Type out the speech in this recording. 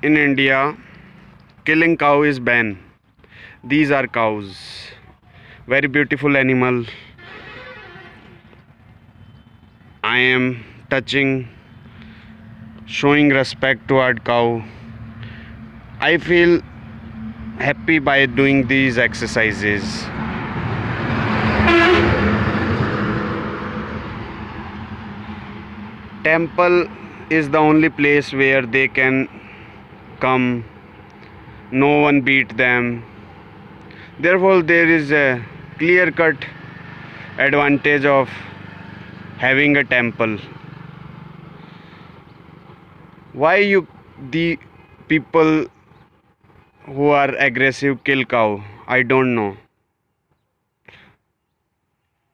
in India, killing cow is banned. These are cows, very beautiful animal. I am touching, showing respect toward cow. I feel happy by doing these exercises. Temple is the only place where they can come. No one beat them. Therefore, there is a clear-cut advantage of having a temple. Why the people who are aggressive kill cow? I don't know.